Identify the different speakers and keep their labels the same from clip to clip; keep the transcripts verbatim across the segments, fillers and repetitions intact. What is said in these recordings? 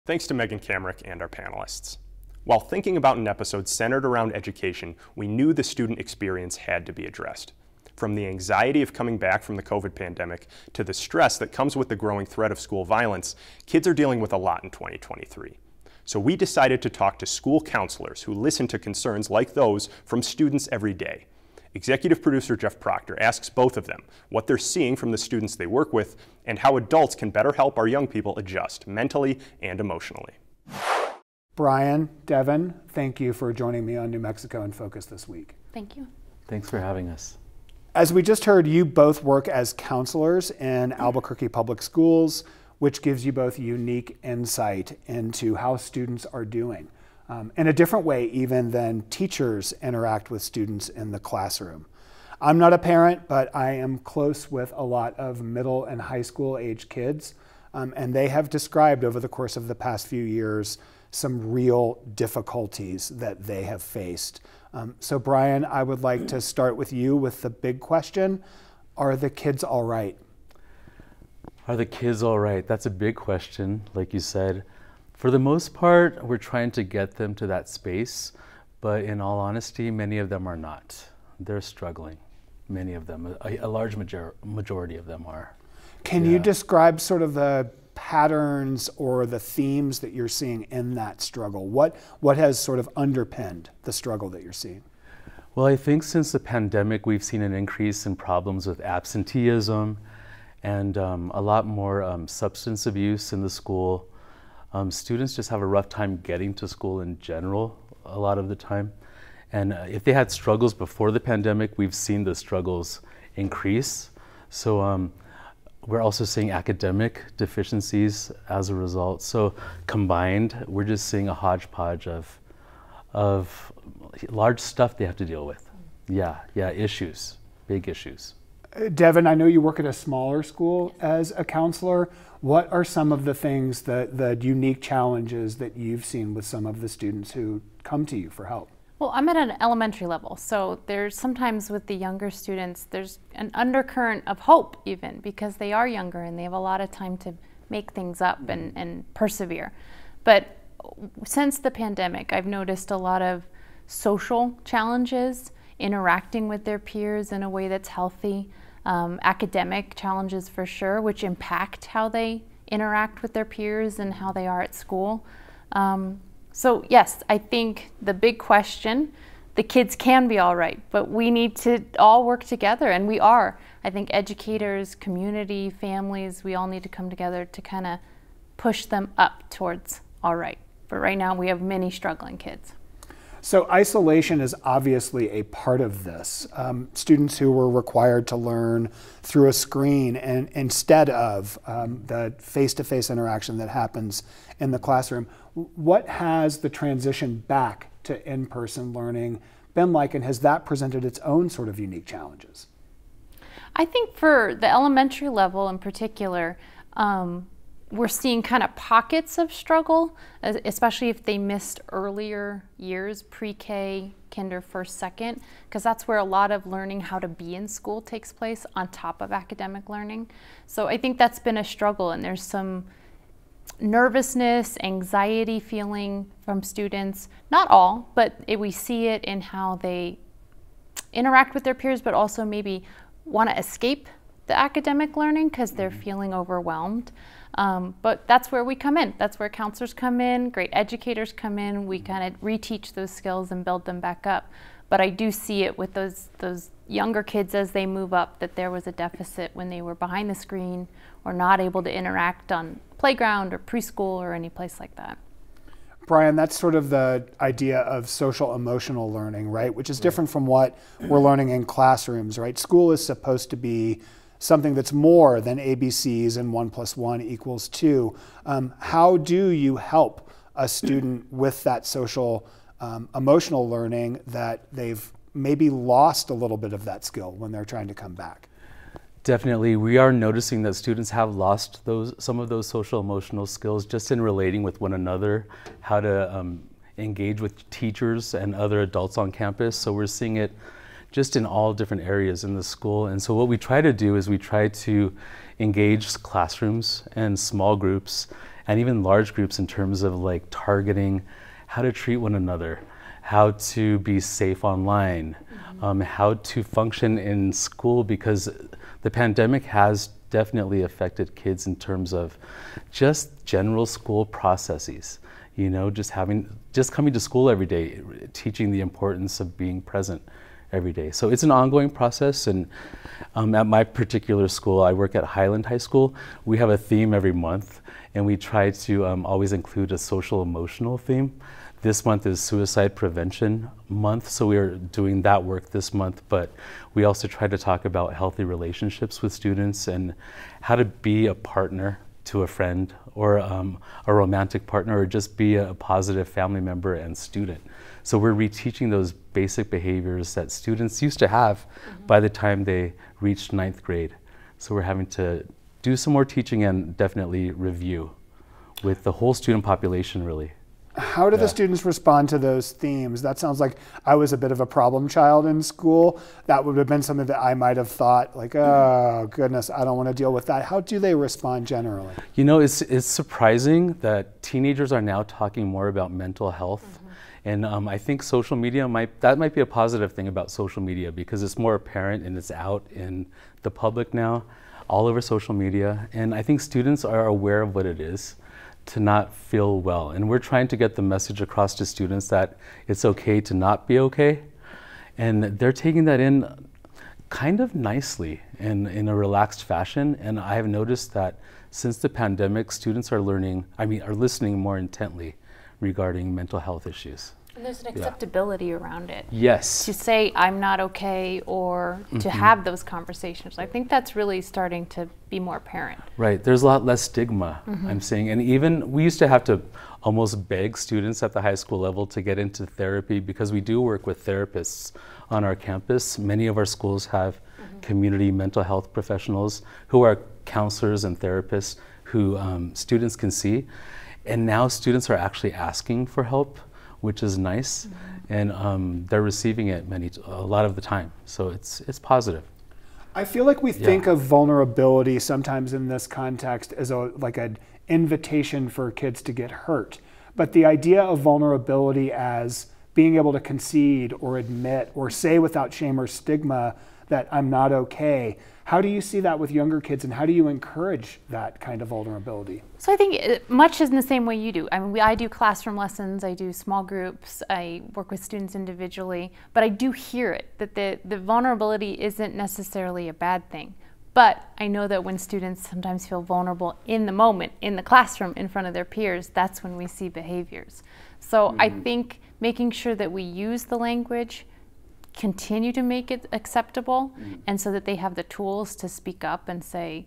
Speaker 1: Thanks to Megan Kamrick and our panelists. While thinking about an episode centered around education, we knew the student experience had to be addressed. From the anxiety of coming back from the COVID pandemic to the stress that comes with the growing threat of school violence, kids are dealing with a lot in twenty twenty-three. So we decided to talk to school counselors who listen to concerns like those from students every day. Executive Producer Jeff Proctor asks both of them what they're seeing from the students they work with and how adults can better help our young people adjust mentally and emotionally.
Speaker 2: Bryan, Devon, thank you for joining me on New Mexico in Focus this week.
Speaker 3: Thank you.
Speaker 4: Thanks for having us.
Speaker 2: As we just heard, you both work as counselors in Albuquerque Public Schools, which gives you both unique insight into how students are doing. Um, in a different way even than teachers interact with students in the classroom. I'm not a parent, but I am close with a lot of middle and high school age kids, um, and they have described over the course of the past few years some real difficulties that they have faced. Um, so Bryan, I would like to start with you with the big question. Are the kids all right?
Speaker 4: Are the kids all right? That's a big question, like you said. For the most part, we're trying to get them to that space, but in all honesty, many of them are not. They're struggling, many of them. A, a large major majority of them are.
Speaker 2: Can
Speaker 4: yeah.
Speaker 2: you describe sort of the patterns or the themes that you're seeing in that struggle? What, what has sort of underpinned the struggle that you're seeing?
Speaker 4: Well, I think since the pandemic, we've seen an increase in problems with absenteeism and um, a lot more um, substance abuse in the school. Um, students just have a rough time getting to school in general a lot of the time. And uh, if they had struggles before the pandemic, we've seen the struggles increase. So um, we're also seeing academic deficiencies as a result. So combined, we're just seeing a hodgepodge of, of large stuff they have to deal with. Yeah, yeah, issues, big issues.
Speaker 2: Devon, I know you work at a smaller school as a counselor. What are some of the things, that, the unique challenges that you've seen with some of the students who come to you for help?
Speaker 3: Well, I'm at an elementary level, so there's sometimes with the younger students, there's an undercurrent of hope even because they are younger and they have a lot of time to make things up and, and persevere. But since the pandemic, I've noticed a lot of social challenges, interacting with their peers in a way that's healthy, um, academic challenges for sure, which impact how they interact with their peers and how they are at school. Um, so yes, I think the big question, the kids can be all right, but we need to all work together, and we are. I think educators, community, families, we all need to come together to kind of push them up towards all right. But right now we have many struggling kids.
Speaker 2: So isolation is obviously a part of this. Um, students who were required to learn through a screen and instead of um, the face-to-face interaction that happens in the classroom. What has the transition back to in-person learning been like, and has that presented its own sort of unique challenges?
Speaker 3: I think for the elementary level in particular, um, we're seeing kind of pockets of struggle, especially if they missed earlier years, pre-K, kinder, first, second, because that's where a lot of learning how to be in school takes place on top of academic learning. So I think that's been a struggle, and there's some nervousness, anxiety feeling from students, not all, but it, we see it in how they interact with their peers, but also maybe want to escape the academic learning because they're feeling overwhelmed. Um, but that's where we come in. That's where counselors come in, great educators come in. We kind of reteach those skills and build them back up. But I do see it with those, those younger kids as they move up, that there was a deficit when they were behind the screen or not able to interact on playground or preschool or any place like that.
Speaker 2: Bryan, that's sort of the idea of social emotional learning, right? Which is different from what we're learning in classrooms, right? School is supposed to be something that's more than A B Cs and one plus one equals two. Um, how do you help a student with that social um, emotional learning that they've maybe lost a little bit of that skill when they're trying to come back?
Speaker 4: Definitely, we are noticing that students have lost those some of those social emotional skills just in relating with one another, how to um, engage with teachers and other adults on campus. So we're seeing it just in all different areas in the school. And so what we try to do is we try to engage classrooms and small groups and even large groups in terms of like targeting how to treat one another, how to be safe online, mm-hmm. um, how to function in school, because the pandemic has definitely affected kids in terms of just general school processes. You know, just having, just coming to school every day, teaching the importance of being present every day. So it's an ongoing process, and um, at my particular school, I work at Highland High School, we have a theme every month, and we try to um, always include a social emotional theme. This month is Suicide Prevention Month, so we are doing that work this month, but we also try to talk about healthy relationships with students and how to be a partner to a friend, or um, a romantic partner, or just be a positive family member and student. So we're reteaching those basic behaviors that students used to have mm-hmm. by the time they reached ninth grade. So we're having to do some more teaching and definitely review with the whole student population, really.
Speaker 2: How do
Speaker 4: yeah.
Speaker 2: the students respond to those themes? That sounds like I was a bit of a problem child in school. That would have been something that I might have thought like, oh goodness, I don't want to deal with that. How do they respond generally?
Speaker 4: You know, it's, it's surprising that teenagers are now talking more about mental health. Mm-hmm. And um, I think social media might, that might be a positive thing about social media, because it's more apparent and it's out in the public now, all over social media. And I think students are aware of what it is to not feel well. And we're trying to get the message across to students that it's okay to not be okay. And they're taking that in kind of nicely and in a relaxed fashion. And I have noticed that since the pandemic, students are learning, I mean, are listening more intently regarding mental health issues.
Speaker 3: And there's an acceptability yeah. around it.
Speaker 4: Yes.
Speaker 3: To say I'm not okay, or mm-hmm. to have those conversations. I think that's really starting to be more apparent.
Speaker 4: Right, there's a lot less stigma, mm-hmm. I'm saying. And even, we used to have to almost beg students at the high school level to get into therapy, because we do work with therapists on our campus. Many of our schools have mm-hmm. community mental health professionals who are counselors and therapists who um, students can see. And now students are actually asking for help, which is nice, mm-hmm. and um, they're receiving it many, a lot of the time. So it's it's positive.
Speaker 2: I feel like we
Speaker 4: yeah.
Speaker 2: think of vulnerability sometimes in this context as a like an invitation for kids to get hurt, but the idea of vulnerability as being able to concede or admit or say without shame or stigma that I'm not okay. How do you see that with younger kids, and how do you encourage that kind of vulnerability?
Speaker 3: So I think it, much is in the same way you do. I mean, we, I do classroom lessons, I do small groups, I work with students individually, but I do hear it, that the, the vulnerability isn't necessarily a bad thing. But I know that when students sometimes feel vulnerable in the moment, in the classroom, in front of their peers, that's when we see behaviors. So mm-hmm. I think making sure that we use the language, continue to make it acceptable, mm-hmm. and so that they have the tools to speak up and say,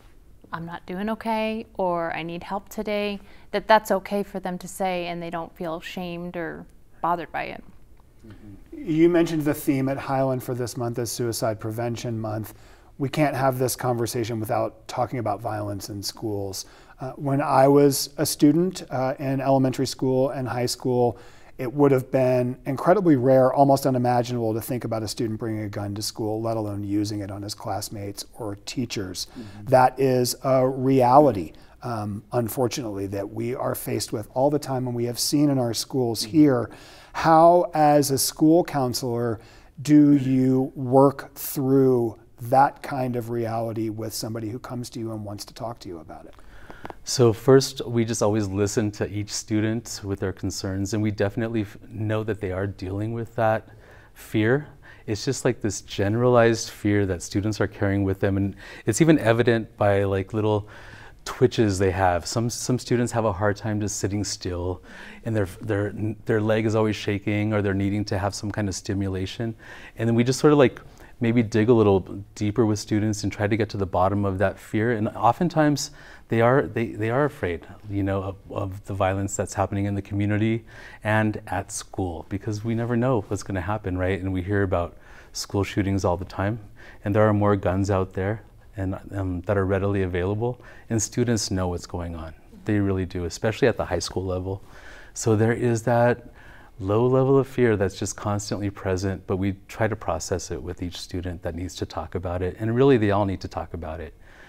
Speaker 3: I'm not doing okay, or I need help today, that that's okay for them to say, and they don't feel shamed or bothered by it.
Speaker 2: Mm-hmm. You mentioned the theme at Highland for this month is Suicide Prevention Month. We can't have this conversation without talking about violence in schools. Uh, when I was a student uh, in elementary school and high school, it would have been incredibly rare, almost unimaginable to think about a student bringing a gun to school, let alone using it on his classmates or teachers. Mm-hmm. That is a reality, um, unfortunately, that we are faced with all the time, and we have seen in our schools mm-hmm. here. How, as a school counselor, do you work through that kind of reality with somebody who comes to you and wants to talk to you about it?
Speaker 4: So first, we just always listen to each student with their concerns, and we definitely f know that they are dealing with that fear. It's just like this generalized fear that students are carrying with them, and it's even evident by like little twitches they have. Some some students have a hard time just sitting still, and their their their leg is always shaking, or they're needing to have some kind of stimulation. And then we just sort of like maybe dig a little deeper with students and try to get to the bottom of that fear. And oftentimes they are they, they are afraid, you know, of, of the violence that's happening in the community and at school, because we never know what's going to happen, right? And we hear about school shootings all the time, and there are more guns out there and um, that are readily available, and students know what's going on. They really do, especially at the high school level. So there is that low level of fear that's just constantly present, but we try to process it with each student that needs to talk about it, and really they all need to talk about it.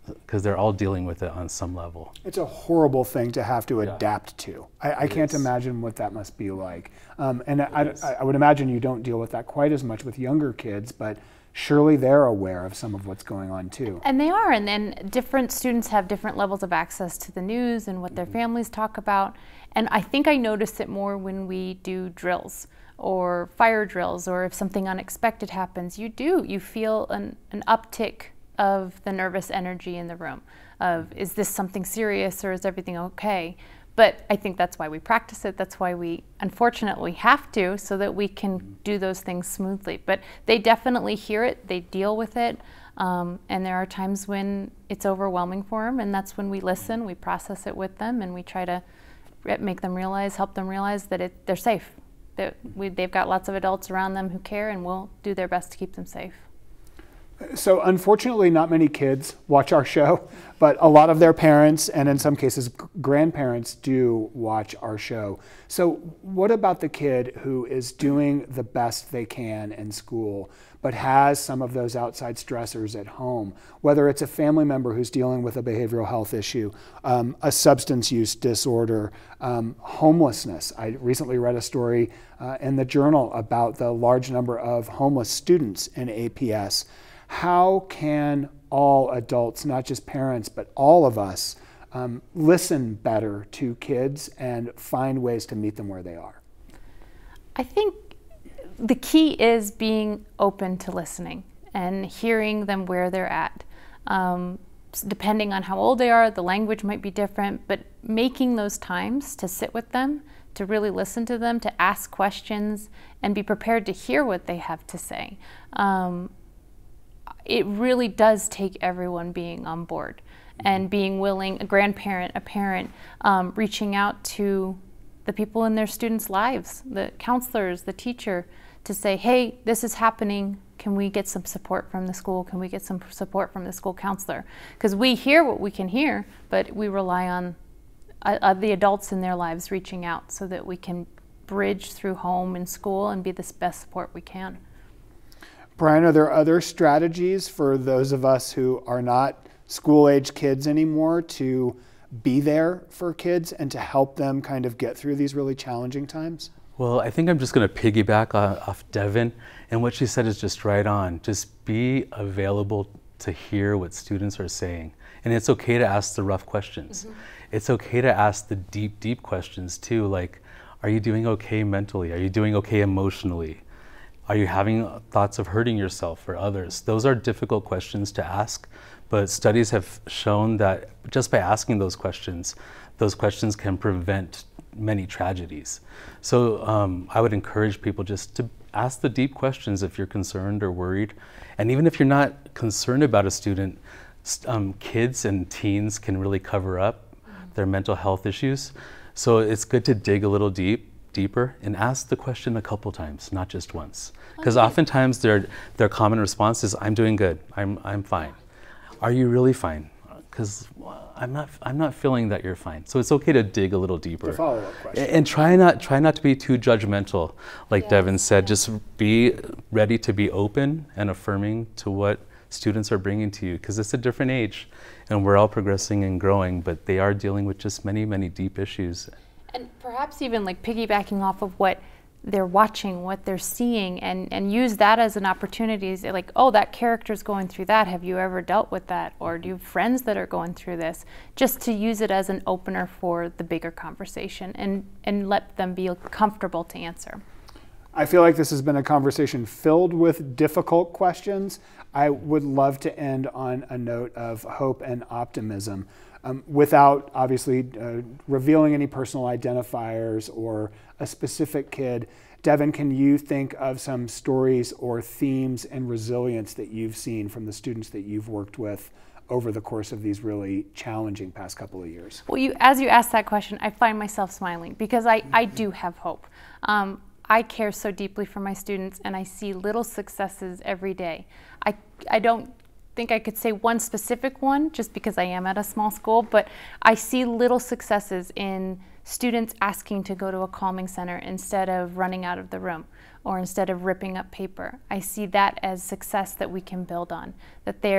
Speaker 4: because they're all dealing with it on some level.
Speaker 2: It's a horrible thing to have to
Speaker 4: Yeah.
Speaker 2: adapt to. I, I can't
Speaker 4: is.
Speaker 2: imagine what that must be like. Um, and I, I, I would imagine you don't deal with that quite as much with younger kids, but surely they're aware of some of what's going on too.
Speaker 3: And they are, and then different students have different levels of access to the news and what their families talk about. And I think I notice it more when we do drills or fire drills, or if something unexpected happens. You do, you feel an, an uptick of the nervous energy in the room of, is this something serious or is everything okay? But I think that's why we practice it. That's why we unfortunately have to, so that we can do those things smoothly. But they definitely hear it, they deal with it, um, and there are times when it's overwhelming for them, and that's when we listen, we process it with them, and we try to make them realize, help them realize that it, they're safe. That we, they've got lots of adults around them who care, and will do their best to keep them safe.
Speaker 2: So unfortunately, not many kids watch our show, but a lot of their parents, and in some cases grandparents, do watch our show. So what about the kid who is doing the best they can in school, but has some of those outside stressors at home, whether it's a family member who's dealing with a behavioral health issue, um, a substance use disorder, um, homelessness. I recently read a story uh, in the Journal about the large number of homeless students in A P S. How can all adults, not just parents, but all of us, um, listen better to kids and find ways to meet them where they are?
Speaker 3: I think the key is being open to listening and hearing them where they're at. Um, depending on how old they are, the language might be different, but making those times to sit with them, to really listen to them, to ask questions, and be prepared to hear what they have to say. Um, it really does take everyone being on board and being willing, a grandparent, a parent, um, reaching out to the people in their students' lives, the counselors, the teacher, to say, hey, this is happening. Can we get some support from the school? Can we get some support from the school counselor? Because we hear what we can hear, but we rely on uh, uh, the adults in their lives reaching out so that we can bridge through home and school and be the best support we can.
Speaker 2: Bryan, are there other strategies for those of us who are not school-age kids anymore to be there for kids and to help them kind of get through these really challenging times?
Speaker 4: Well, I think I'm just going to piggyback off Devon, and what she said is just right on. Just be available to hear what students are saying. And it's okay to ask the rough questions. Mm-hmm. It's okay to ask the deep, deep questions too, like, are you doing okay mentally? Are you doing okay emotionally? Are you having thoughts of hurting yourself or others? Those are difficult questions to ask, but studies have shown that just by asking those questions, those questions can prevent many tragedies. So um, I would encourage people just to ask the deep questions if you're concerned or worried. And even if you're not concerned about a student, um, kids and teens can really cover up their mental health issues. So it's good to dig a little deep. deeper and ask the question a couple times, not just once. Because okay. oftentimes their their common response is, I'm doing good, I'm I'm fine. Are you really fine? Because I'm not I'm not feeling that you're fine. So it's okay to dig a little deeper.
Speaker 2: The follow-up question.
Speaker 4: And try not try not to be too judgmental, like
Speaker 3: yes.
Speaker 4: Devon said.
Speaker 3: Yeah.
Speaker 4: Just be ready to be open and affirming to what students are bringing to you, because it's a different age and we're all progressing and growing, but they are dealing with just many, many deep issues.
Speaker 3: And perhaps even like piggybacking off of what they're watching, what they're seeing, and, and use that as an opportunity. Say like, oh, that character's going through that. Have you ever dealt with that? Or do you have friends that are going through this? Just to use it as an opener for the bigger conversation and, and let them be comfortable to answer.
Speaker 2: I feel like this has been a conversation filled with difficult questions. I would love to end on a note of hope and optimism. Um, without obviously uh, revealing any personal identifiers or a specific kid. Devon, can you think of some stories or themes and resilience that you've seen from the students that you've worked with over the course of these really challenging past couple of years?
Speaker 3: Well, you, as you ask that question, I find myself smiling because I, I do have hope. Um, I care so deeply for my students and I see little successes every day. I, I don't think I could say one specific one just because I am at a small school, but I see little successes in students asking to go to a calming center instead of running out of the room or instead of ripping up paper. I see that as success that we can build on, that they're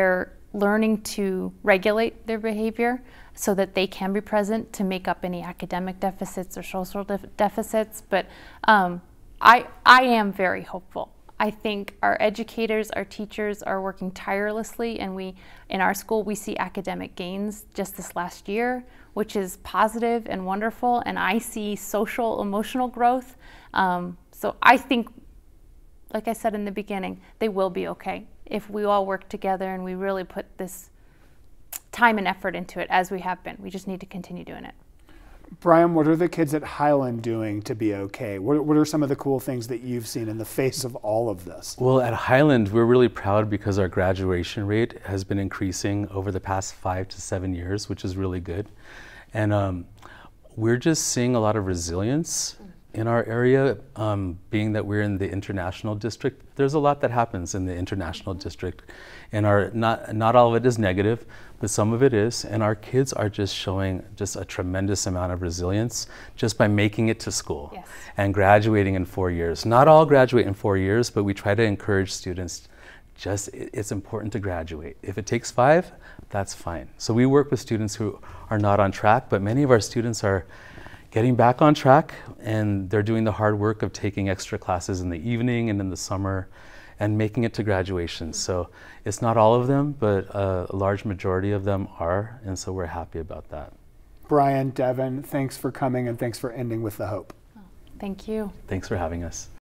Speaker 3: learning to regulate their behavior so that they can be present to make up any academic deficits or social def deficits. But um, I, I am very hopeful. I think our educators, our teachers are working tirelessly, and we, in our school, we see academic gains just this last year, which is positive and wonderful, and I see social, emotional growth. Um, so I think, like I said in the beginning, they will be okay if we all work together and we really put this time and effort into it, as we have been. We just need to continue doing it.
Speaker 2: Bryan, what are the kids at Highland doing to be okay? What, what are some of the cool things that you've seen in the face of all of this?
Speaker 4: Well, at Highland, we're really proud because our graduation rate has been increasing over the past five to seven years, which is really good. And um, we're just seeing a lot of resilience in our area, um, being that we're in the international district. There's a lot that happens in the international district, and our not not all of it is negative, but some of it is. And our kids are just showing just a tremendous amount of resilience just by making it to school. Yes. And graduating in four years. Not all graduate in four years, but we try to encourage students. Just it's important to graduate. If it takes five, that's fine. So we work with students who are not on track, but many of our students are getting back on track, and they're doing the hard work of taking extra classes in the evening and in the summer and making it to graduation. So it's not all of them, but a large majority of them are, and so we're happy about that.
Speaker 2: Bryan, Devon, thanks for coming, and thanks for ending with the hope.
Speaker 3: Thank you.
Speaker 4: Thanks for having us.